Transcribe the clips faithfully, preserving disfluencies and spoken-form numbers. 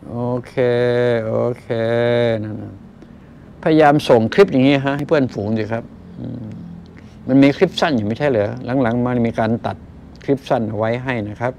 โอเคโอเคนั่นพยายามส่งคลิปอย่างนี้ฮะให้เพื่อนฝูงสิครับมันมีคลิปสั้นอยู่ไม่ใช่เหรอหลังๆมันมีการตัดคลิปสั้นไว้ให้นะครับ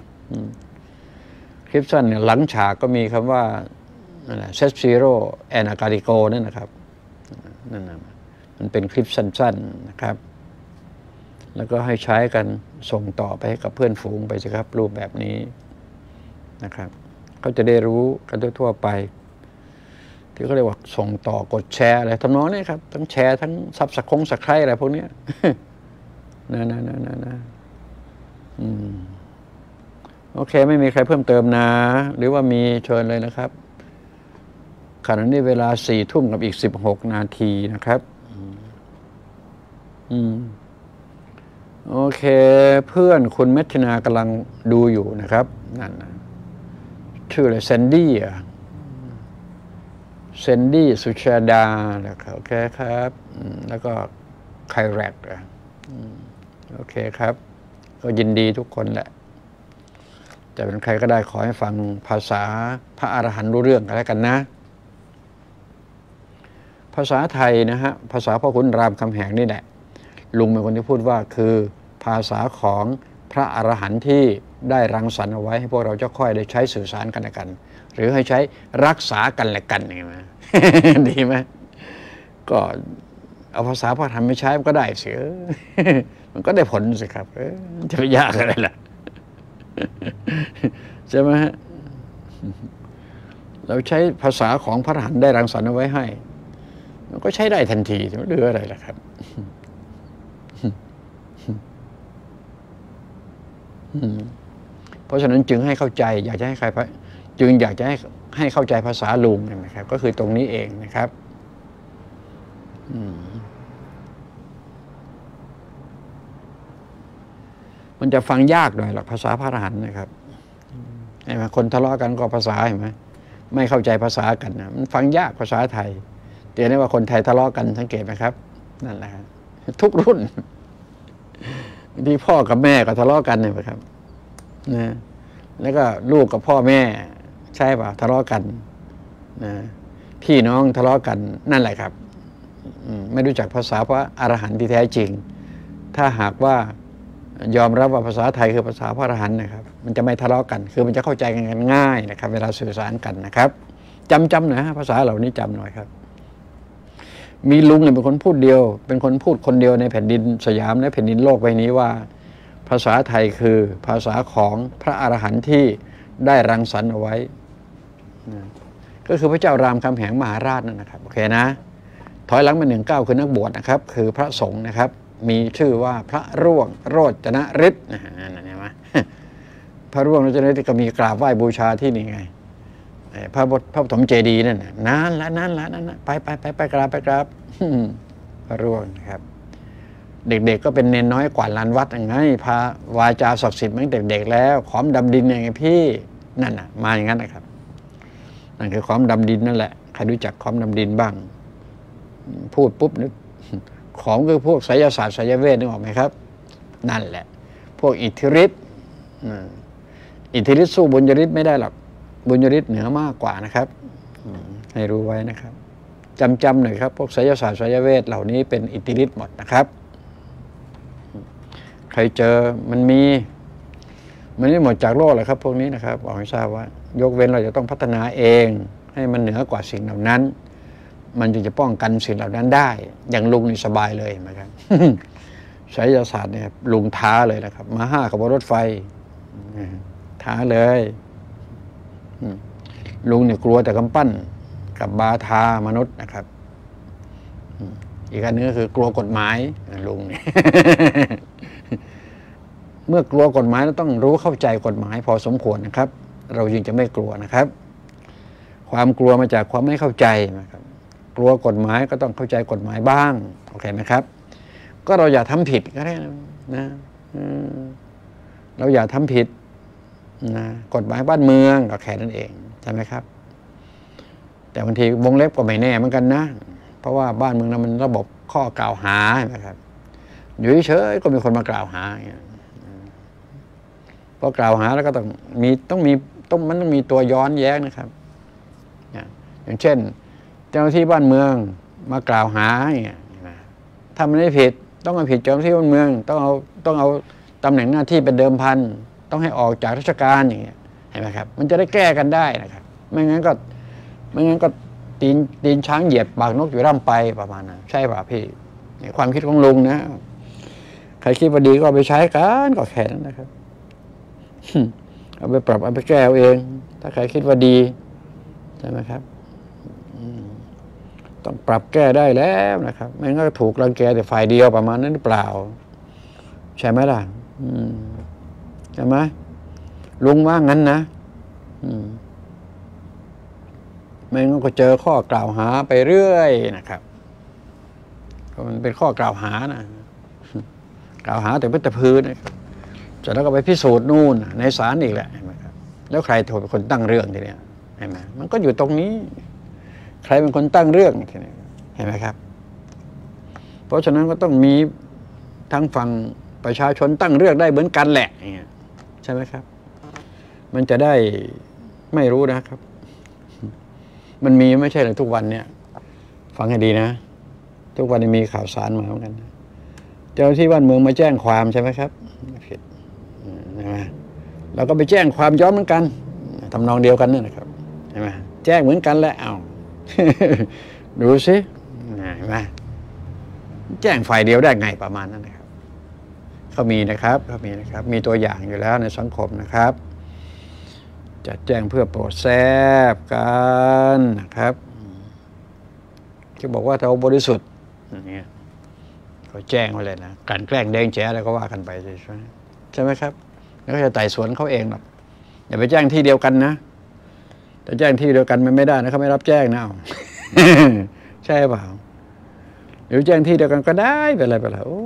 คลิปสั้นเนี่ยหลังฉากก็มีคำว่าเซตซีโร่แอนากาลิโกนั่นนะครับนั่นนะมันเป็นคลิปสั้นๆนะครับแล้วก็ให้ใช้กันส่งต่อไปให้กับเพื่อนฝูงไปสิครับรูปแบบนี้นะครับเขาจะได้รู้กันทั่วๆไปที่เขาเรียกว่าส่งต่อกดแชร์อะไรทำนองนี้ครับทั้งแชร์ทั้งซับสะคงสักใครอะไรพวกนี้นะนะนะนะนะอืมโอเคไม่มีใครเพิ่มเติมนะหรือว่ามีเชิญเลยนะครับขณะนี้เวลาสี่ทุ่มกับอีกสิบหกนาทีนะครับอืมโอเคเพื่อนคุณเมธนากำลังดูอยู่นะครับนั่นนะชื่ออะไรเซนดี้อ่ะเซนดี้สุชาดาโอเคครับแล้วก็ไคแรกอ่ะโอเคครับก็ยินดีทุกคนแหละจะเป็นใครก็ได้ขอให้ฟังภาษาพระอรหันต์รู้เรื่องกันแล้วกันนะภาษาไทยนะฮะภาษาพ่อขุนรามคำแหงนี่แหละลุงเป็นคนที่พูดว่าคือภาษาของพระอรหันต์ที่ได้รังสรรค์เอาไว้ให้พวกเราจะค่อยได้ใช้สื่อสารกันและกันหรือให้ใช้รักษากันและกันอย่างนี้ดีไหมก็เอาภาษาพระธรรมไม่ใช้มันก็ได้เสียมันก็ได้ผลสิครับจะไปยากอะไรล่ะใช่ไหมฮะเราใช้ภาษาของพระอรหันต์ได้รังสรรค์เอาไว้ให้มันก็ใช้ได้ทันทีไม่เหลืออะไรล่ะครับเพราะฉะนั้นจึงให้เข้าใจอยากจะให้ใครจึงอยากจะให้ให้เข้าใจภาษาลุงนะครับก็คือตรงนี้เองนะครับมันจะฟังยากหน่อยหรอกภาษาพระอรหันต์นะครับเห็นไหมคนทะเลาะกันก็ภาษาเห็นไหมไม่เข้าใจภาษากันนะมันฟังยากภาษาไทยเดี๋ยวนี้ว่าคนไทยทะเลาะกันสังเกตไหมครับนั่นแหละทุกรุ่นที่พ่อกับแม่ก็ทะเลาะกันเนี่ยครับนะแล้วก็ลูกกับพ่อแม่ใช่ป่ะทะเลาะกันนะพี่น้องทะเลาะกันนั่นแหละครับไม่รู้จักภาษาพระอรหันต์ที่แท้จริงถ้าหากว่ายอมรับว่าภาษาไทยคือภาษาพระอรหันต์นะครับมันจะไม่ทะเลาะกันคือมันจะเข้าใจกันง่ายนะครับเวลาสื่อสารกันนะครับจำจำหน่อยภาษาเหล่านี้จำหน่อยครับมีลุงเนี่ยเป็นคนพูดเดียวเป็นคนพูดคนเดียวในแผ่นดินสยามและแผ่นดินโลกใบนี้ว่าภาษาไทยคือภาษาของพระอรหันต์ที่ได้รังสรรค์เอาไว้ก็คือพระเจ้ารามคำแหงมหาราชนั่นนะครับโอเคนะถอยหลังมาหนึ่งเก้าคือนักบวชนะครับคือพระสงฆ์นะครับมีชื่อว่าพระร่วงโรจนฤทธิ์นั่นเห็นไหมพระร่วงโรจนฤทธิ์ก็มีกราบไหว้บูชาที่นี่ไงพระพระปฐมเจดีย์นั่นนานละนานละนั่นไปไปไปไปกราบไปกราบพระร่วงนะครับเด็กๆก็เป็นเนนน้อยกว่าลานวัดยังไงพาวาจาศักดิ์สิทธิ์ตั้งแต่เด็กๆแล้วขอมดำดินอย่างไงพี่นั่นน่ะมาอย่างนั้นนะครับนั่นคือขอมดำดินนั่นแหละใครรู้จักขอมดำดินบ้างพูดปุ๊บนึกของคือพวกไสยศาสตร์ไสยเวทนึกออกไหมครับนั่นแหละพวกอิทธิฤทธิ์อิทธิฤทธิ์สู้บุญยฤทธิ์ไม่ได้หรอกบุญยฤทธิ์เหนือมากกว่านะครับให้รู้ไว้นะครับจำจำหน่อยครับพวกไสยศาสตร์ไสยเวทเหล่านี้เป็นอิทธิฤทธิ์หมดนะครับใครเจอมันมีมันไม่หมดจากโลกเลยครับพวกนี้นะครับบอกให้ทราบว่ายกเว้นเราจะต้องพัฒนาเองให้มันเหนือกว่าสิ่งเหล่านั้นมันจึงจะป้องกันสิ่งเหล่านั้นได้อย่างลุงนี่สบายเลยนะครับไสยศาสตร์เนี่ยลุงท้าเลยนะครับมาห้าขบวนรถไฟท้าเลยลุงเนี่ยกลัวแต่กำปั้นกับบาทามนุษย์นะครับอีกอันนึงก็คือกลัวกฎหมายลุงเนี่ยเมื่อกลัวกฎหมายเราต้องรู้เข้าใจกฎหมายพอสมควรนะครับเราจึงจะไม่กลัวนะครับความกลัวมาจากความไม่เข้าใจนะครับกลัวกฎหมายก็ต้องเข้าใจกฎหมายบ้างโอเคไหมครับก็เราอย่าทำผิดก็ได้นะเราอย่าทำผิดนะกฎหมายบ้านเมืองก็แค่นั้นเองใช่ไหมครับแต่บางทีวงเล็บก็ไม่แน่เหมือนกันนะเพราะว่าบ้านเมืองนั้นมันระบบข้อกล่าวหานะครับอยู่เฉยๆก็มีคนมากล่าวหาพอกล่าวหาแล้วก็ต้องมีต้องมีต้องมันต้องมีตัวย้อนแย้งนะครับอย่างเช่นเจ้าหน้าที่บ้านเมืองมากล่าวหาอย่างเงี้ยถ้ามันไม่ผิดต้องเอาผิดเจ้าหน้าที่บ้านเมืองต้องเอาต้องเอาตำแหน่งหน้าที่เป็นเดิมพันต้องให้ออกจากราชการอย่างเงี้ยเห็นไหมครับมันจะได้แก้กันได้นะครับไม่งั้นก็ไม่งั้นก็ตีนตีนช้างเหยียบปากนกอยู่ร่ำไปประมาณนั้นใช่ป่ะพี่ความคิดของลุงนะใครคิดว่าดีก็เอาไปใช้กันก็แค่นั้นนะครับเอาไปปรับเอาไปแก้เอาเองถ้าใครคิดว่าดีใช่ไหมครับต้องปรับแก้ได้แล้วนะครับไม่งั้นก็ถูกรังแกแต่ฝ่ายเดียวประมาณนั้นหรือเปล่าใช่ไหมล่ะใช่ไหมลุงว่างั้นนะไม่งั้นก็เจอข้อกล่าวหาไปเรื่อยนะครับมันเป็นข้อกล่าวหานะกล่าวหาแต่เป็นแต่พื้นนะครับเสร็จแล้วก็ไปพิสูจน์นู่นในศาลอีกแหละเห็นไหมครับแล้วใครเป็นคนตั้งเรื่องทีเนี้ยเห็นไหมมันก็อยู่ตรงนี้ใครเป็นคนตั้งเรื่องทีนี้เห็นไหมครับเพราะฉะนั้นก็ต้องมีทั้งฝั่งประชาชนตั้งเรื่องได้เหมือนกันแหละใช่ไหมครับมันจะได้ไม่รู้นะครับมันมีไม่ใช่เลยทุกวันเนี่ยฟังให้ดีนะทุกวันนี้มีข่าวสารมาเหมือนกันเจ้าหน้าที่บ้านเมืองมาแจ้งความใช่ไหมครับผิดนะเราก็ไปแจ้งความย้อนเหมือนกันทำนองเดียวกันนี่นะครับใช่ไหมแจ้งเหมือนกันแหละเอาดูสิเห็นไหมแจ้งฝ่ายเดียวได้ไงประมาณนั้นนะครับเขามีนะครับเขามีนะครับมีตัวอย่างอยู่แล้วในสังคมนะครับจะแจ้งเพื่อโปรดแซบกันนะครับที่บอกว่าเราบริสุทธิ์อย่างเงี้ยเขาแจ้งไว้เลยนะการแกล้งแดงแจ๋อะไรก็ว่ากันไปใช่ไหมใช่ไหมครับแล้วก็จะไต่สวนเขาเองหรอกอย่าไปแจ้งที่เดียวกันนะแต่แจ้งที่เดียวกันมันไม่ได้นะเขาไม่รับแจ้งนะ ใช่เปล่าหรือแจ้งที่เดียวกันก็ได้เป็นไรไปแล้วโอ้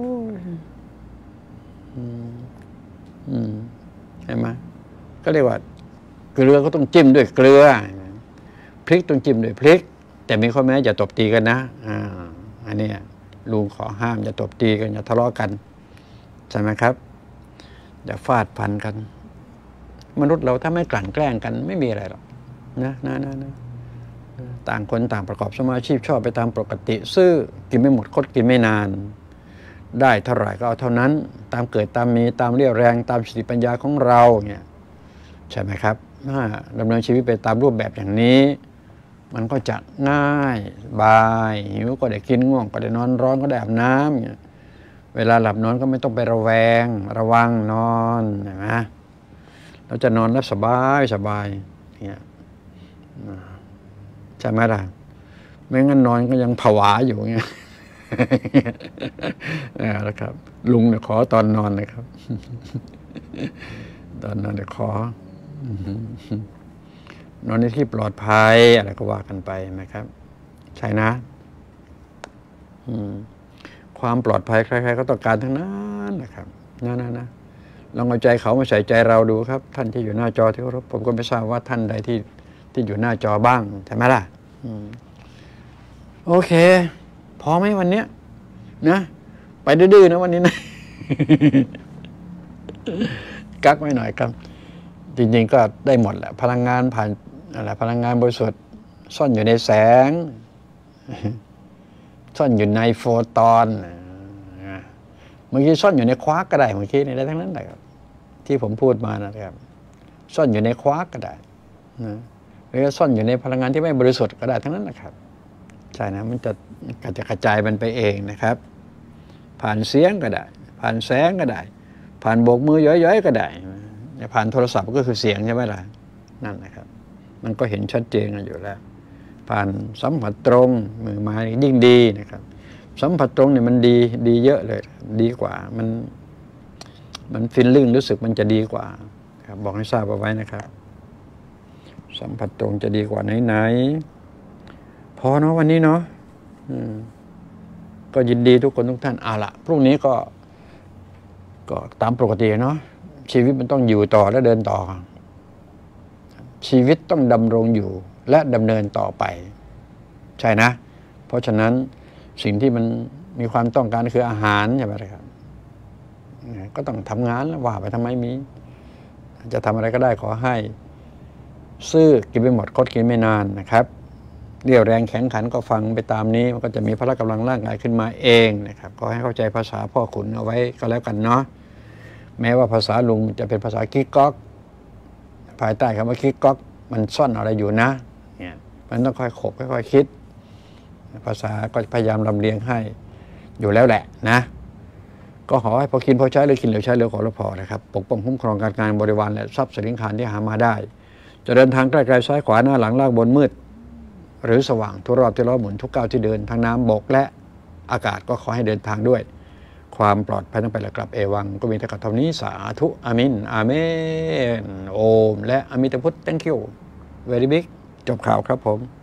อืมเห็นไหมก็เรียกว่าเกลือก็ต้องจิ้มด้วยเกลือพริกต้องจิ้มด้วยพริกแต่มีข้อแม้อย่าตบตีกันนะอ่าอันนี้ลุงขอห้ามอย่าตบตีกันอย่าทะเลาะกันใช่ไหมครับอย่าฟาดฟันกันมนุษย์เราถ้าไม่กลั่นแกล้งกันไม่มีอะไรหรอกนะนะนะนะต่างคนต่างประกอบสมาชีพชอบไปตามปกติซื่อกินไม่หมดคดกินไม่นานได้เท่าไหร่ก็เอาเท่านั้นตามเกิดตามมีตามเรี่ยวแรงตามสติปัญญาของเราเนี่ยใช่ไหมครับถ้าดำเนินชีวิตไปตามรูปแบบอย่างนี้มันก็จะง่ายบายหิวก็ได้กินง่วงก็ได้นอนร้อนก็ได้อาบน้ำเนี่ยเวลาหลับนอนก็ไม่ต้องไประแวงระวังนอนเห็นไหมเราจะนอนรับสบายสบายเนี่ยใช่ไหมล่ะไม่งั้นนอนก็ยังผวาอยู่เงี้ยนะครับลุงเนี่ยขอตอนนอนนะครับตอนนอนเนี่ยขอนอนในที่ปลอดภัยอะไรก็ว่ากันไปนะครับใช่นะความปลอดภัยใครๆก็ต้องการทั้งนั้นนะครับนะนะนะลองเอาใจเขามาใส่ใจเราดูครับท่านที่อยู่หน้าจอที่เคารพผมก็ไม่ทราบว่าท่านใดที่ที่อยู่หน้าจอบ้างใช่ไหมล่ะโอเคพอไหมวันเนี้ยนะไปดื้อๆนะวันนี้นะ กักไว้หน่อยครับจริงๆก็ได้หมดแหละพลังงานผ่านอะไรพลังงานบริสุทธิ์ซ่อนอยู่ในแสงซ่อนอยู่ในโฟตอนเมื่อกี้ซ่อนอยู่ในควาร์กก็ได้เมื่อกี้นี่ได้ทั้งนั้นเลยครับที่ผมพูดมานะครับซ่อนอยู่ในควาร์กก็ได้นะหรือซ่อนอยู่ในพลังงานที่ไม่บริสุทธิ์ก็ได้ทั้งนั้นนะครับใช่นะมันจะกระจายมันไปเองนะครับผ่านเสียงก็ได้ผ่านแสงก็ได้ผ่านโบกมือย้อยๆก็ได้ผ่านโทรศัพท์ก็คือเสียงใช่ไหมล่ะนั่นนะครับมันก็เห็นชัดเจนกันอยู่แล้วผ่านสัมผัสตรงมือไม้ยิ่งดีนะครับสัมผัสตรงเนี่ยมันดีดีเยอะเลยดีกว่ามันมันฟีลลิ่งรู้สึกมันจะดีกว่าครับบอกให้ทราบเอาไว้นะครับสัมผัสตรงจะดีกว่าไหนๆพอเนาะวันนี้เนาะก็ยินดีทุกคนทุกท่านเอาละพรุ่งนี้ก็ก็ตามปกติเนาะชีวิตมันต้องอยู่ต่อและเดินต่อชีวิตต้องดำรงอยู่และดำเนินต่อไปใช่นะเพราะฉะนั้นสิ่งที่มันมีความต้องการคืออาหารใช่ไหมครับก็ต้องทำงานแล้วว่าไปทำไมมีจะทำอะไรก็ได้ขอให้ซื่อกินไปหมดคดกินไม่นานนะครับเรี่ยวแรงแข็งขันก็ฟังไปตามนี้มันก็จะมีพละกำลังร่างกายขึ้นมาเองนะครับก็ให้เข้าใจภาษาพ่อขุนเอาไว้ก็แล้วกันเนาะแม้ว่าภาษาลุงจะเป็นภาษากิ๊กก๊อกภายใต้คำว่ากิ๊กก๊อกมันซ่อนอะไรอยู่นะเนี่ยมันต้องค่อยขบค่อยๆคิดภาษาก็พยายามลำเลียงให้อยู่แล้วแหละนะก็ขอให้พอกินพอใช้เลยกินเหลือใช้เหลือขอละพอนะครับปกป้องคุ้มครองการงานบริวารและทรัพย์สินคารที่หามาได้จะเดินทางใกล้ๆซ้ายขวาหน้าหลังล่างบนมืดหรือสว่างทุกรอบที่ล้อหมุนทุกก้าวที่เดินทางน้ำบกและอากาศก็ขอให้เดินทางด้วยความปลอดภัยทั้งไปและกลับเอวังก็มีแต่กับเท่านี้สาธุอามินอาเมนโอมและอมิตพุทธ thank you very big จบข่าวครับผม